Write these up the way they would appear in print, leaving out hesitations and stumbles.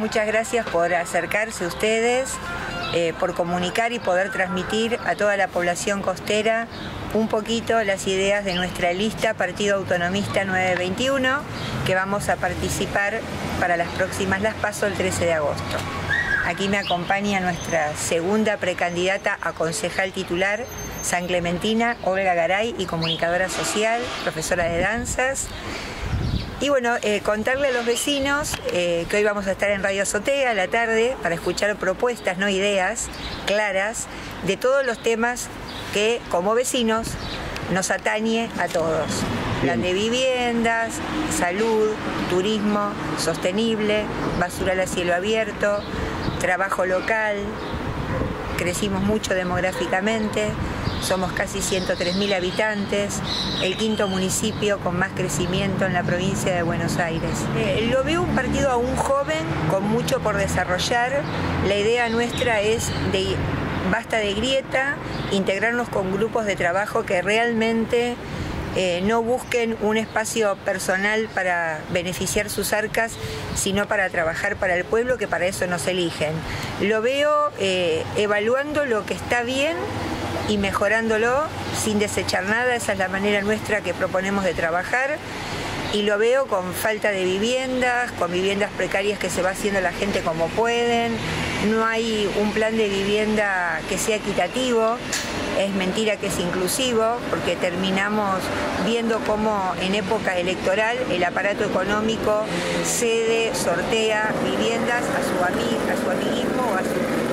muchas gracias por acercarse ustedes, por comunicar y poder transmitir a toda la población costera un poquito las ideas de nuestra lista Partido Autonomista 921, que vamos a participar para las próximas Las PASO el 13 de agosto. Aquí me acompaña nuestra segunda precandidata a concejal titular, San Clementina, Olga Garay, y comunicadora social, profesora de danzas. Y bueno, contarle a los vecinos que hoy vamos a estar en Radio Azotea a la tarde para escuchar propuestas, no ideas, claras, de todos los temas que como vecinos nos atañe a todos. Plan de viviendas, salud, turismo sostenible, basura a cielo abierto, trabajo local. Crecimos mucho demográficamente, somos casi 103.000 habitantes, el quinto municipio con más crecimiento en la provincia de Buenos Aires. Lo veo un partido aún joven, con mucho por desarrollar. La idea nuestra es de basta de grieta, integrarnos con grupos de trabajo que realmente no busquen un espacio personal para beneficiar sus arcas, sino para trabajar para el pueblo, que para eso nos eligen. Lo veo evaluando lo que está bien y mejorándolo sin desechar nada. Esa es la manera nuestra que proponemos de trabajar. Y lo veo con falta de viviendas, con viviendas precarias que se va haciendo la gente como pueden. No hay un plan de vivienda que sea equitativo. Es mentira que es inclusivo, porque terminamos viendo cómo en época electoral el aparato económico cede, sortea viviendas a su amiguismo o a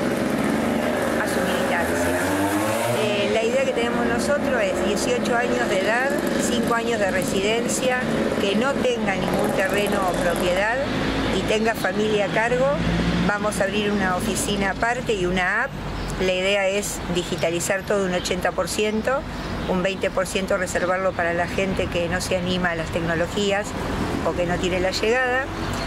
su militancia. La idea que tenemos nosotros es 18 años de edad, 5 años de residencia, que no tenga ningún terreno o propiedad y tenga familia a cargo. Vamos a abrir una oficina aparte y una app. La idea es digitalizar todo un 80%, un 20% reservarlo para la gente que no se anima a las tecnologías o que no tiene la llegada.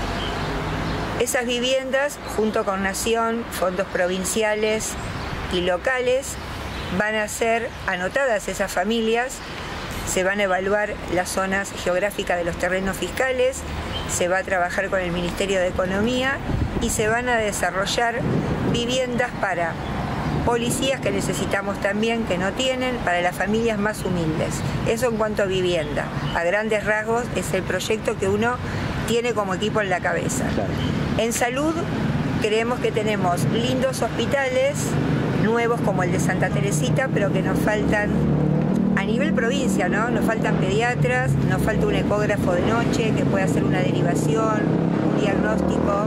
Esas viviendas, junto con Nación, fondos provinciales y locales, van a ser anotadas esas familias, se van a evaluar las zonas geográficas de los terrenos fiscales, se va a trabajar con el Ministerio de Economía y se van a desarrollar viviendas para policías que necesitamos también, que no tienen, para las familias más humildes. Eso en cuanto a vivienda. A grandes rasgos es el proyecto que uno tiene como equipo en la cabeza. En salud creemos que tenemos lindos hospitales, nuevos como el de Santa Teresita, pero que nos faltan a nivel provincia, ¿no? Nos faltan pediatras, nos falta un ecógrafo de noche que pueda hacer una derivación, un diagnóstico.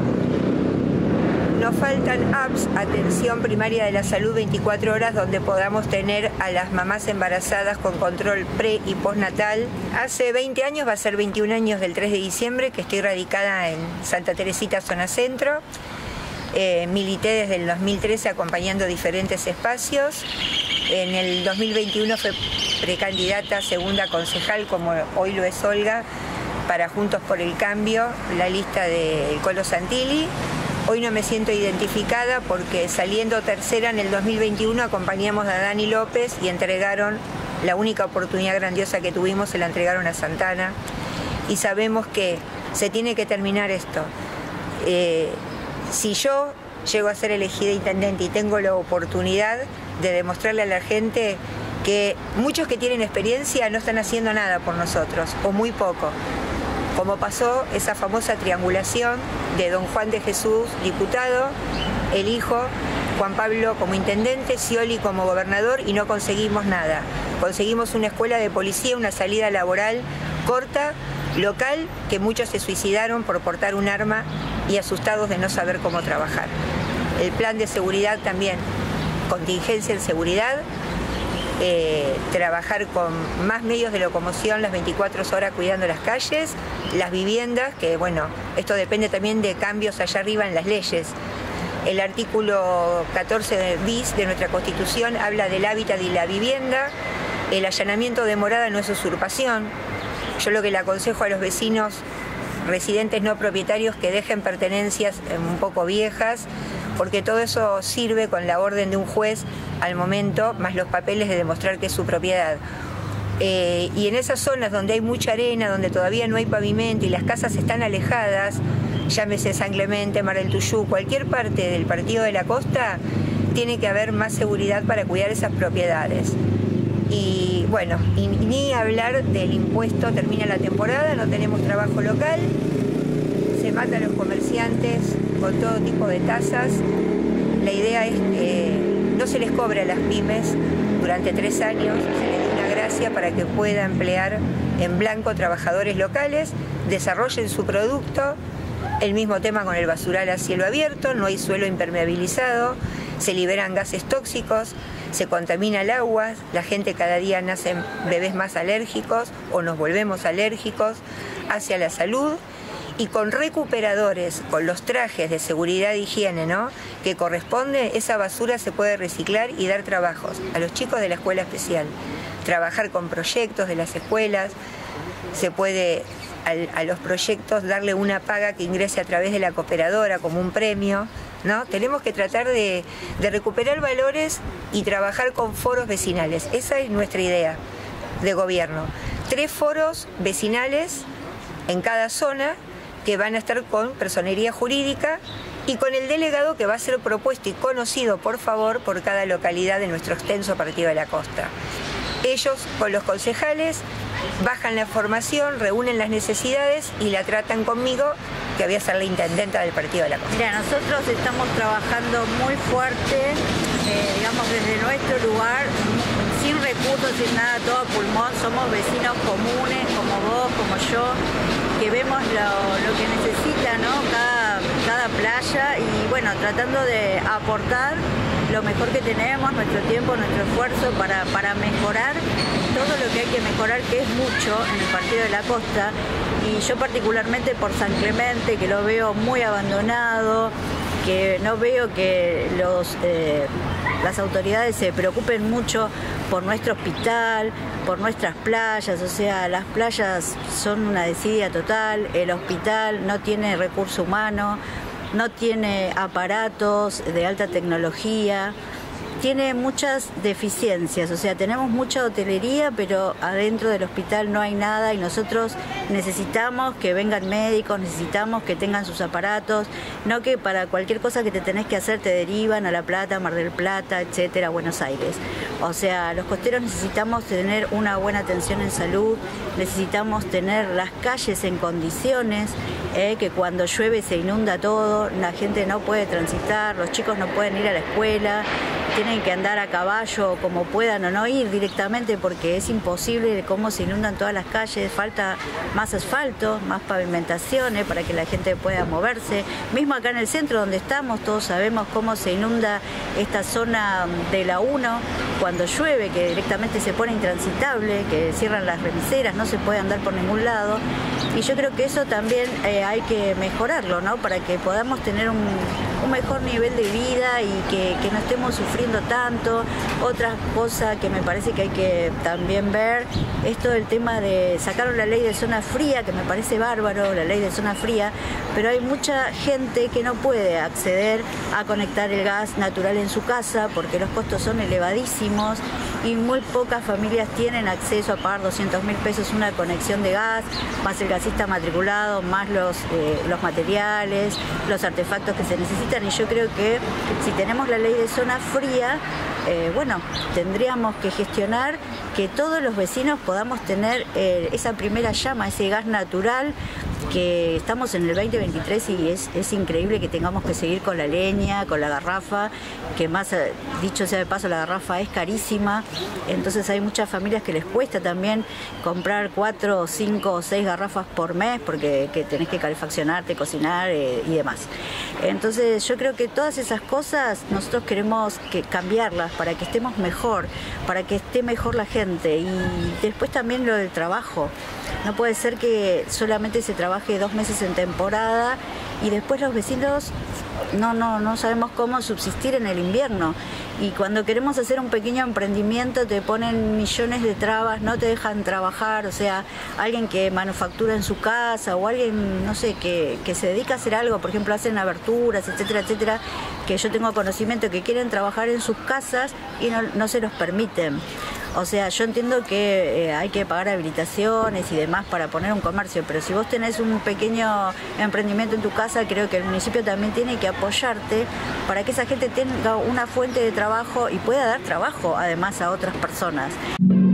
Nos faltan apps, atención primaria de la salud 24 horas, donde podamos tener a las mamás embarazadas con control pre y postnatal. Hace 20 años, va a ser 21 años del 3 de diciembre, que estoy radicada en Santa Teresita, zona centro. Milité desde el 2013 acompañando diferentes espacios. En el 2021 fue precandidata segunda concejal, como hoy lo es Olga, para Juntos por el Cambio, la lista del Colo Santilli. Hoy no me siento identificada porque saliendo tercera en el 2021 acompañamos a Dani López y entregaron la única oportunidad grandiosa que tuvimos, se la entregaron a Santana. Y sabemos que se tiene que terminar esto. Si yo llego a ser elegida intendente y tengo la oportunidad de demostrarle a la gente que muchos que tienen experiencia no están haciendo nada por nosotros, o muy poco, como pasó esa famosa triangulación de don Juan de Jesús, diputado, el hijo, Juan Pablo como intendente, Scioli como gobernador, y no conseguimos nada. Conseguimos una escuela de policía, una salida laboral corta, local, que muchos se suicidaron por portar un arma y asustados de no saber cómo trabajar. El plan de seguridad también, contingencia en seguridad, trabajar con más medios de locomoción las 24 horas cuidando las calles, las viviendas, que bueno, esto depende también de cambios allá arriba en las leyes. El artículo 14 bis de nuestra Constitución habla del hábitat y la vivienda. El allanamiento de morada no es usurpación. Yo lo que le aconsejo a los vecinos residentes no propietarios que dejen pertenencias un poco viejas, porque todo eso sirve con la orden de un juez al momento, más los papeles de demostrar que es su propiedad. Y en esas zonas donde hay mucha arena, donde todavía no hay pavimento y las casas están alejadas, llámese San Clemente, Mar del Tuyú, cualquier parte del Partido de la Costa, tiene que haber más seguridad para cuidar esas propiedades. Y bueno, y ni hablar del impuesto, termina la temporada, no tenemos trabajo local, se matan a los comerciantes con todo tipo de tasas. La idea es que no se les cobre a las pymes durante 3 años, se les dé una gracia para que pueda emplear en blanco trabajadores locales, desarrollen su producto. El mismo tema con el basural a cielo abierto, no hay suelo impermeabilizado, se liberan gases tóxicos, se contamina el agua, la gente cada día nacen bebés más alérgicos o nos volvemos alérgicos hacia la salud. Y con recuperadores, con los trajes de seguridad e higiene, ¿no?, que corresponde, esa basura se puede reciclar y dar trabajos a los chicos de la escuela especial. Trabajar con proyectos de las escuelas, se puede a los proyectos darle una paga que ingrese a través de la cooperadora como un premio, ¿no? Tenemos que tratar de recuperar valores y trabajar con foros vecinales. Esa es nuestra idea de gobierno. 3 foros vecinales en cada zona, que van a estar con personería jurídica y con el delegado que va a ser propuesto y conocido, por favor, por cada localidad de nuestro extenso Partido de la Costa. Ellos, con los concejales, bajan la formación, reúnen las necesidades y la tratan conmigo, que voy a ser la intendenta del Partido de la Costa. Mira, nosotros estamos trabajando muy fuerte, digamos, desde nuestro lugar, sin recursos, sin nada, todo a pulmón. Somos vecinos comunes, como vos, como yo, que vemos lo que necesita, ¿no?, cada playa, y bueno, tratando de aportar lo mejor que tenemos, nuestro tiempo, nuestro esfuerzo para mejorar todo lo que hay que mejorar, que es mucho en el Partido de la Costa. Y yo particularmente por San Clemente, que lo veo muy abandonado, que no veo que las autoridades se preocupen mucho por nuestro hospital, por nuestras playas. O sea, las playas son una desidia total, el hospital no tiene recurso humano, no tiene aparatos de alta tecnología, tiene muchas deficiencias. O sea, tenemos mucha hotelería, pero adentro del hospital no hay nada, y nosotros necesitamos que vengan médicos, necesitamos que tengan sus aparatos, no que para cualquier cosa que te tenés que hacer te derivan a La Plata, Mar del Plata, etcétera, Buenos Aires. O sea, los costeros necesitamos tener una buena atención en salud, necesitamos tener las calles en condiciones, que cuando llueve se inunda todo, la gente no puede transitar, los chicos no pueden ir a la escuela, tienen que andar a caballo como puedan o no ir directamente porque es imposible cómo se inundan todas las calles. Falta más asfalto, más pavimentaciones para que la gente pueda moverse. Mismo acá en el centro donde estamos, todos sabemos cómo se inunda esta zona de la 1 cuando llueve, que directamente se pone intransitable, que cierran las remiseras, no se puede andar por ningún lado. Y yo creo que eso también hay que mejorarlo, ¿no?, para que podamos tener un mejor nivel de vida y que no estemos sufriendo tanto. Otra cosa que me parece que hay que también ver es todo el tema de, sacaron la ley de zona fría, que me parece bárbaro, la ley de zona fría, pero hay mucha gente que no puede acceder a conectar el gas natural en su casa porque los costos son elevadísimos y muy pocas familias tienen acceso a pagar 200.000 pesos una conexión de gas, más el gasista matriculado, más los materiales, los artefactos que se necesitan. Y yo creo que si tenemos la ley de zona fría, bueno, tendríamos que gestionar que todos los vecinos podamos tener esa primera llama, ese gas natural, que estamos en el 2023 y es increíble que tengamos que seguir con la leña, con la garrafa, que más dicho sea de paso, la garrafa es carísima. Entonces hay muchas familias que les cuesta también comprar 4, 5 o 6 garrafas por mes porque tenés que calefaccionarte, cocinar y demás. Entonces yo creo que todas esas cosas nosotros queremos cambiarlas para que estemos mejor, para que esté mejor la gente. Y después también lo del trabajo. No puede ser que solamente se trabaje 2 meses en temporada y después los vecinos no sabemos cómo subsistir en el invierno. Y cuando queremos hacer un pequeño emprendimiento te ponen millones de trabas, no te dejan trabajar. O sea, alguien que manufactura en su casa o alguien, no sé, que se dedica a hacer algo, por ejemplo, hacen aberturas, etcétera, etcétera, que yo tengo conocimiento que quieren trabajar en sus casas y no se los permiten. O sea, yo entiendo que hay que pagar habilitaciones y demás para poner un comercio, pero si vos tenés un pequeño emprendimiento en tu casa, creo que el municipio también tiene que apoyarte para que esa gente tenga una fuente de trabajo y pueda dar trabajo además a otras personas.